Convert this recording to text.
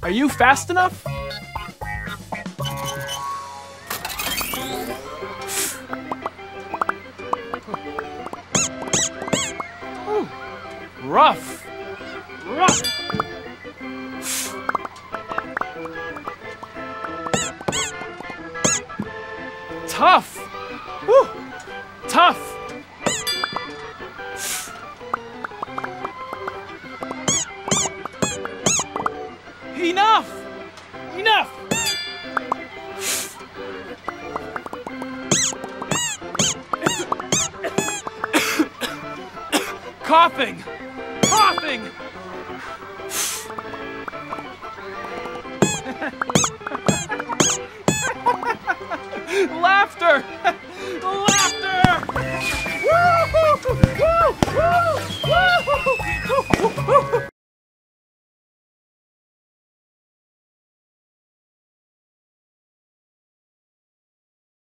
Are you fast enough? Ooh, rough. Rough. Tough. Woo. Tough. Enough! Enough! Coughing! Coughing!